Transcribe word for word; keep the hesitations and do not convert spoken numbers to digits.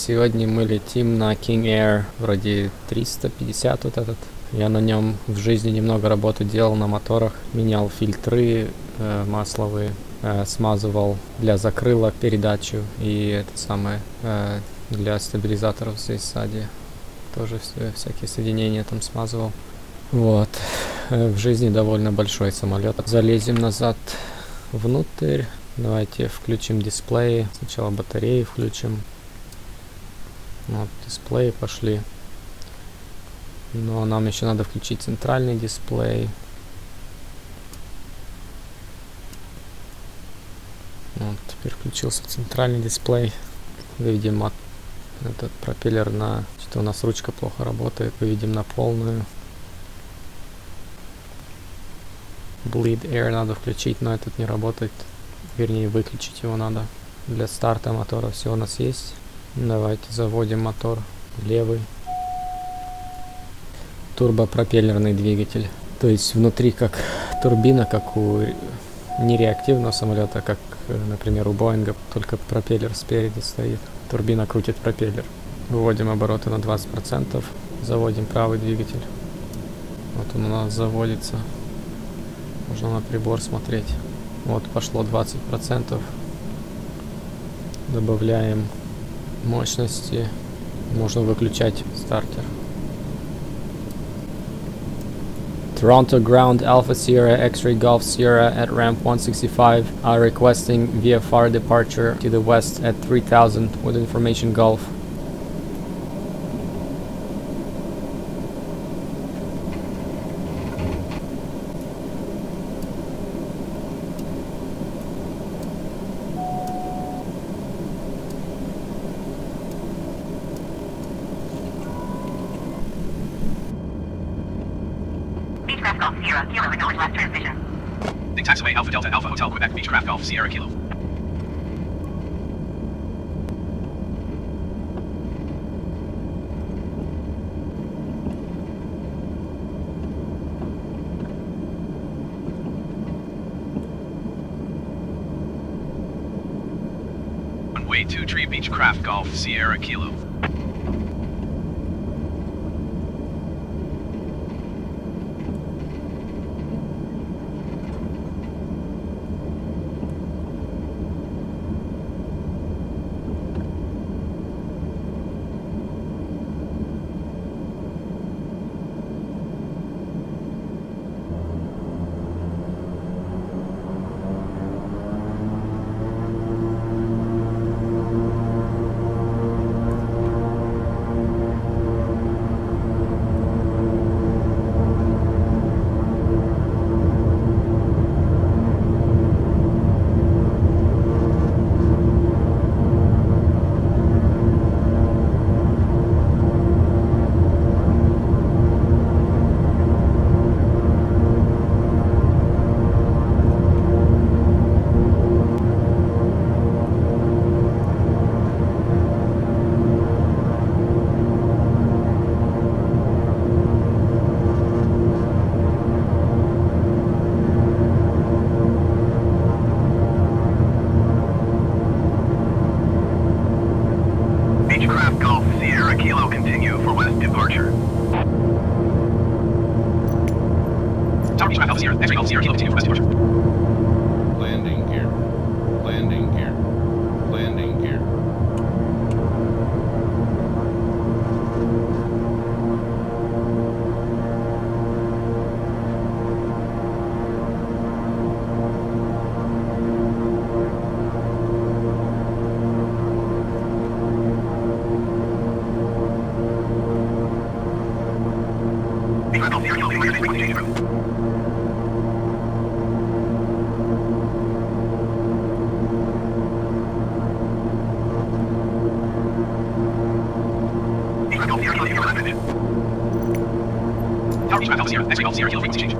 сегодня мы летим на King Air, вроде триста пятьдесят вот этот. Я на нем в жизни немного работы делал на моторах, менял фильтры э, масловые, э, смазывал для закрыла передачу и это самое э, для стабилизаторов здесь сзади. Тоже все, всякие соединения там смазывал. Вот. Э, в жизни довольно большой самолет. Залезем назад внутрь. Давайте включим дисплей. Сначала батареи включим. Вот, дисплеи пошли. Но нам еще надо включить центральный дисплей. Вот, теперь включился центральный дисплей. Выведем от, этот пропеллер на... Что-то у нас ручка плохо работает. Выведем на полную. Bleed Air надо включить, но этот не работает. Вернее, выключить его надо. Для старта мотора все у нас есть. Давайте заводим мотор левый. Турбопропеллерный двигатель. То есть внутри как турбина, как у нереактивного самолета, как, например, у Боинга, только пропеллер спереди стоит. Турбина крутит пропеллер. Выводим обороты на двадцать процентов. Заводим правый двигатель. Вот он у нас заводится. Можно на прибор смотреть. Вот пошло двадцать процентов. Добавляем мощности. Можно выключать стартер. Toronto Ground Alpha Sierra X-Ray Golf Sierra at ramp one sixty-five are requesting V F R departure to the west at three thousand with information Golf. Beechcraft Golf Sierra Kilo acknowledge last transmission. Big taxiway Alpha Delta Alpha Hotel Quebec Beechcraft Golf Sierra Kilo. Runway two three Beechcraft Golf Sierra Kilo. Beechcraft Golf Sierra Kilo continue for west departure. Tower Beechcraft Alpha Sierra X-Ray Golf Sierra Kilo continue for west departure. Landing gear. Landing gear. Landing gear. Beechcraft Golf Sierra Kilo clear to frequency change route. Beechcraft Golf Sierra Kilo clear to landing. Tower Beechcraft Alpha Sierra X-Ray Golf Sierra Kilo frequency change.